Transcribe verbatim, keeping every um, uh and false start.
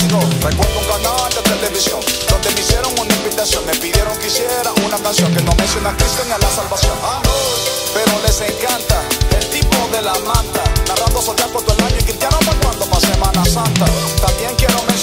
fascinó. Recuerdo un canal de televisión donde me hicieron una invitación. Me pidieron que hiciera una canción que no menciona a Cristo ni a la salvación. Ah, no, pero les encanta el tipo de la manta, narrando zodiaco todo el año y cristiano para cuando pa' Semana Santa. También quiero